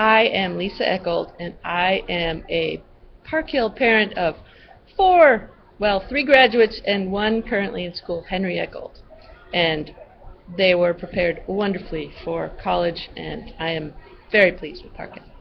I am Lisa Eckold, and I am a Park Hill parent of three graduates and one currently in school, Henry Eckold. And they were prepared wonderfully for college, and I am very pleased with Park Hill.